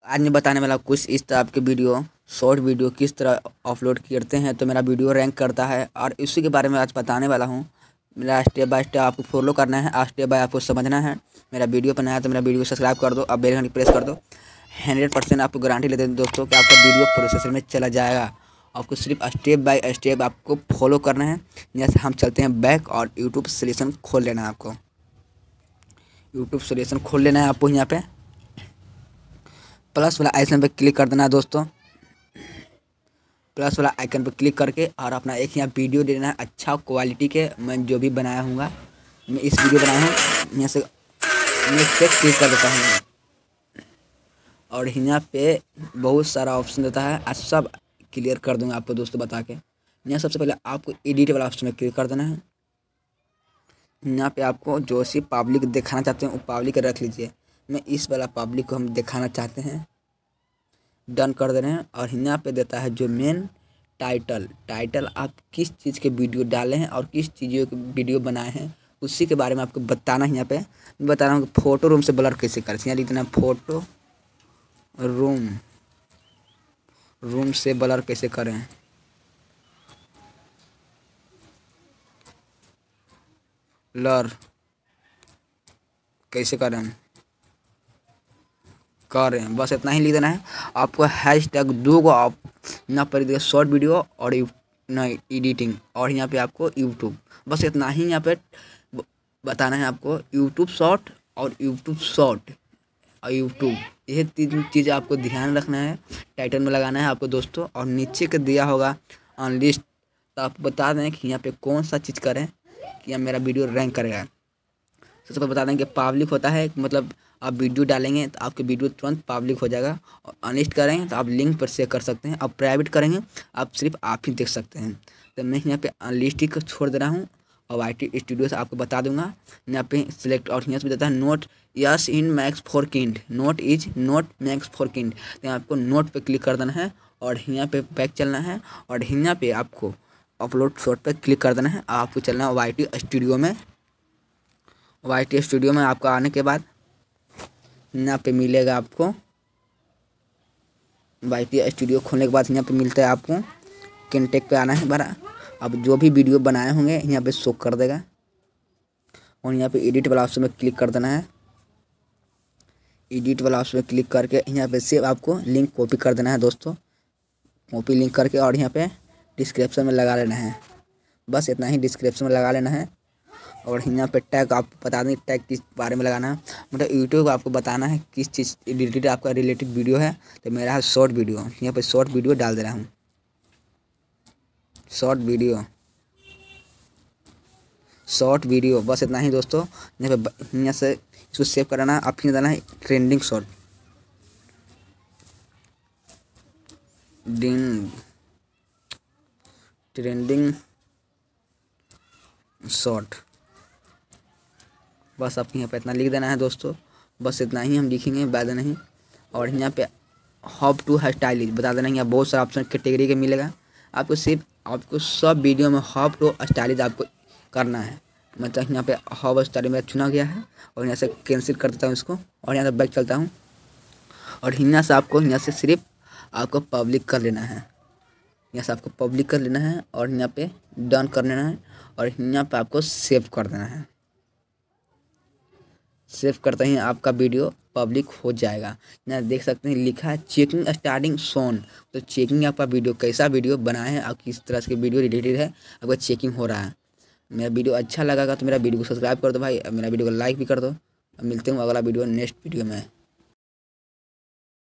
आज मैं बताने वाला कुछ इस तरह के वीडियो शॉर्ट वीडियो किस तरह अपलोड करते हैं तो मेरा वीडियो रैंक करता है, और इसी के बारे में आज बताने वाला हूँ। मेरा स्टेप बाय स्टेप आपको फॉलो करना है, स्टेप बाय आपको समझना है। मेरा वीडियो पर नया है तो मेरा वीडियो को सब्सक्राइब कर दो और बेल घंटी प्रेस कर दो। 100% आपको गारंटी लेते हैं दोस्तों कि आपका वीडियो प्रोसेसर में चला जाएगा। आपको सिर्फ स्टेप बाय स्टेप आपको फॉलो करना है। जैसे हम चलते हैं बैक और यूट्यूब सोल्यूशन खोल लेना है। आपको यूट्यूब सोल्यूशन खोल लेना है। आपको यहाँ पे प्लस वाला आइकन पे क्लिक कर देना है दोस्तों। प्लस वाला आइकन पे क्लिक करके और अपना एक यहाँ वीडियो देना है अच्छा क्वालिटी के। मैं जो भी बनाया हूँ, मैं इस वीडियो बनाया हूँ, यहाँ से नेक्स्ट पे क्लिक कर देता हूँ और यहाँ पे बहुत सारा ऑप्शन देता है। आज सब क्लियर कर दूंगा आपको दोस्तों बता के। यहाँ सबसे पहले आपको एडिट वाला ऑप्शन में क्लिक कर देना है। यहाँ पे आपको जो सी पब्लिक दिखाना चाहते हैं वो पब्लिक रख लीजिए। मैं इस वाला पब्लिक को हम दिखाना चाहते हैं, डन कर दे रहे हैं। और यहाँ पे देता है जो मेन टाइटल आप किस चीज़ के वीडियो डाले हैं और किस चीज़ों के वीडियो बनाए हैं उसी के बारे में आपको बताना है। यहाँ पे बता रहा हूँ कि फ़ोटो रूम से ब्लर कैसे करें। यहाँ लिख देना फोटो रूम से ब्लर कैसे करें। ब्लर कैसे करें बस इतना ही लिख देना है। आपको हैशटैग दूगो आप यहाँ पर शॉर्ट वीडियो और एडिटिंग, और यहाँ पे आपको यूट्यूब, बस इतना ही यहाँ पे बताना है आपको। यूट्यूब शॉर्ट और यूट्यूब ये तीन चीज़ें आपको ध्यान रखना है। टाइटल में लगाना है आपको दोस्तों। और नीचे के दिया होगा ऑन लिस्ट, तो आप बता दें कि यहाँ पे कौन सा चीज़ करें कि यहाँ मेरा वीडियो रैंक करेगा। सबसे पहले बता दें कि पब्लिक होता है, मतलब आप वीडियो डालेंगे तो आपके वीडियो तुरंत पब्लिक हो जाएगा। और अनलिस्ट करेंगे तो आप लिंक पर शेयर कर सकते हैं। और प्राइवेट करेंगे आप सिर्फ आप ही देख सकते हैं। तो मैं यहाँ पे अनलिस्ट ही को छोड़ दे रहा हूँ और YT स्टूडियो से आपको बता दूंगा। यहाँ पे सिलेक्ट, और यहाँ से देता है not yes in max for kind, not is not max for kind. तो आपको नोट पे क्लिक कर देना है और यहाँ पे बैक चलना है और यहाँ पे आपको अपलोड शॉर्ट पे क्लिक कर देना है। आपको चलना है YT स्टूडियो में। YT स्टूडियो में आपका आने के बाद यहाँ पे मिलेगा आपको YT स्टूडियो खोलने के बाद यहाँ पे मिलता है आपको कंटेक्ट पे आना है बड़ा। अब जो भी वीडियो बनाए होंगे यहाँ पे शो कर देगा और यहाँ पे एडिट वाला ऑप्शन में क्लिक कर देना है। एडिट वाला ऑप्शन में क्लिक करके यहाँ पे सिर्फ आपको लिंक कॉपी कर देना है दोस्तों। कॉपी लिंक करके और यहाँ पे डिस्क्रिप्शन में लगा लेना है। बस इतना ही डिस्क्रिप्शन में लगा लेना है। और यहाँ पे टैग आप बता दें टैग किस बारे में लगाना है, मतलब यूट्यूब को आपको बताना है किस चीज़ रिलेटेड आपका रिलेटेड वीडियो है। तो मेरा है शॉर्ट वीडियो, यहाँ पे शॉर्ट वीडियो डाल दे रहा हूँ। शॉर्ट वीडियो बस इतना ही दोस्तों। यहाँ पे यहाँ से इसको सेव कराना है। आप फिर देना है ट्रेंडिंग शॉर्ट बस आपको यहाँ पे इतना लिख देना है दोस्तों। बस इतना ही हम लिखेंगे, ज़्यादा नहीं। और यहाँ पे हाउ टू स्टाइलिश बता देना। यहाँ बहुत सारा ऑप्शन कैटेगरी के मिलेगा आपको। सिर्फ आपको सब वीडियो में हाउ टू स्टाइलिश आपको करना है। मतलब यहाँ पे हाउ स्टाइलिश मेरा चुना गया है और यहाँ से कैंसिल कर देता हूँ इसको और यहाँ से बैक चलता हूँ। और यहाँ से आपको यहाँ से सिर्फ आपको पब्लिक कर लेना है। यहाँ से आपको पब्लिक कर लेना है और यहाँ पे डन कर लेना है और यहाँ पे आपको सेव कर देना है। सेव करते ही आपका वीडियो पब्लिक हो जाएगा। यहाँ देख सकते हैं लिखा है चेकिंग स्टार्टिंग सोन। तो चेकिंग आपका वीडियो कैसा वीडियो बनाए हैं और किस तरह से वीडियो रिलेटेड है आपका चेकिंग हो रहा है। मेरा वीडियो अच्छा लगा तो मेरा वीडियो को सब्सक्राइब कर दो भाई, मेरा वीडियो को लाइक भी कर दो। मिलते हैं अगला वीडियो नेक्स्ट वीडियो में।